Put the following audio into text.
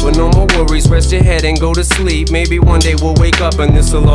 But no more worries, rest your head and go to sleep. Maybe one day we'll wake up and this'll all